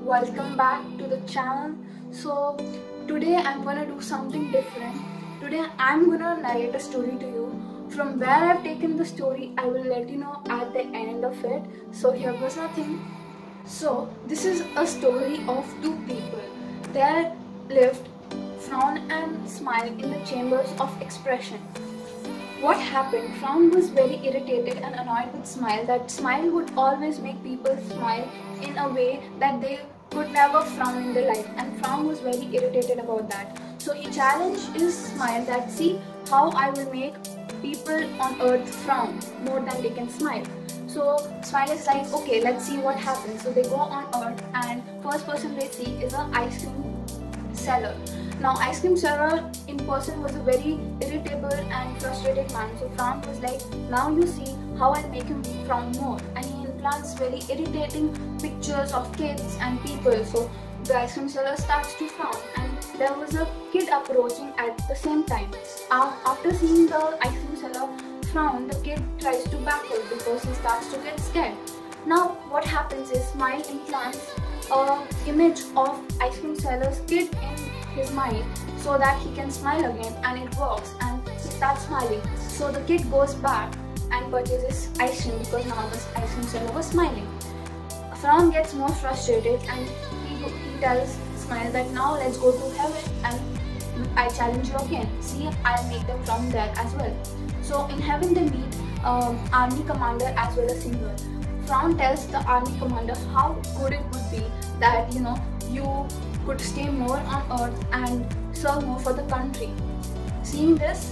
welcome back to the channel. So today I'm gonna do something different. Today I'm gonna narrate a story to you. From where I've taken the story, I will let you know at the end of it. So here goes nothing. So this is a story of two people. There lived Frown and Smile in the chambers of expression. What happened? Frown was very irritated and annoyed with Smile, that Smile would always make people smile in a way that they could never frown in their life, and Frown was very irritated about that. So he challenged his Smile that see how I will make people on earth frown more than they can smile. So Smile is like, okay, let's see what happens. So they go on earth, and first person they see is an ice cream seller. Now ice cream seller in person was a very irritable and frustrated man. So Frown was like, now you see how I'll make him frown more, and he implants very irritating pictures of kids and people. So the ice cream seller starts to frown, and there was a kid approaching at the same time. After seeing the ice cream seller frown, the kid tries to back out because he starts to get scared. Now what happens is Smile implants an image of ice cream seller's kid in his mind so that he can smile again, and it works and he starts smiling. So the kid goes back and purchases ice cream because now the ice cream seller was smiling. Frown gets more frustrated and he tells Smile that now let's go to heaven and I challenge you again. See, I'll make them frown there as well. So in heaven they meet army commander as well as singer. Frown tells the army commander how good it would be that you could stay more on earth and serve more for the country. Hearing this,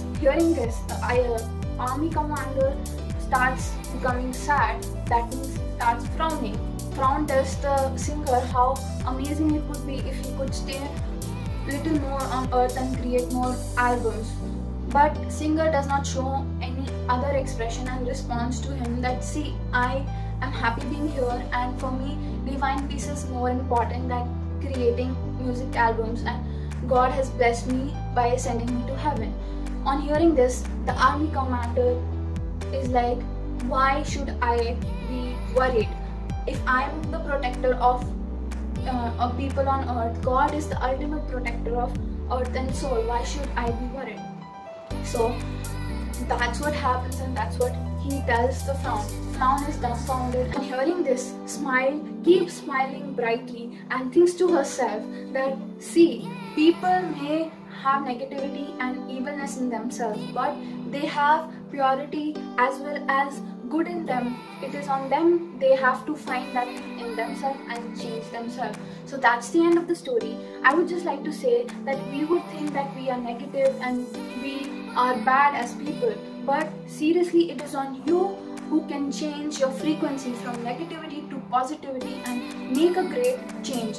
the army commander starts becoming sad. That means starts frowning. Frown tells the singer how amazing it would be if he could stay little more on earth and create more albums. But singer does not show any other expression and responds to him that see, I am happy being here, and for me divine peace is more important than creating music albums, and God has blessed me by sending me to heaven. On hearing this, the army commander is like, why should I be worried? If I am the protector of people on earth, God is the ultimate protector of earth and soul. Why should I be worried? So that's what happens, and that's what he tells the Frown. Frown is dumbfounded, and hearing this, Smile keeps smiling brightly and thinks to herself that see, people may have negativity and evilness in themselves, but they have purity as well as good in them. It is on them, they have to find that thing in themselves and change themselves. So that's the end of the story. I would just like to say that we would think that we are negative and we are bad as people, but seriously it is on you who can change your frequency from negativity to positivity and make a great change.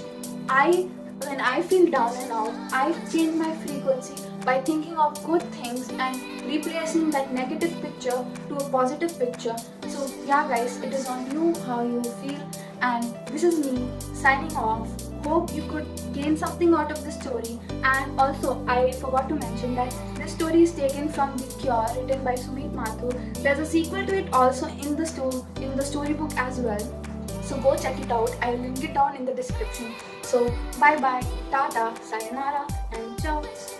When I feel down and out, I change my frequency by thinking of good things and replacing that negative picture to a positive picture. So yeah guys, it is on you how you feel, and this is me signing off. Hope you could gain something out of the story. And also I forgot to mention that this story is taken from The Cure, written by Sumit Mathur. There's a sequel to it also in the storybook as well. So go check it out. I will link it down in the description. So bye bye, tata, sayonara and ciao.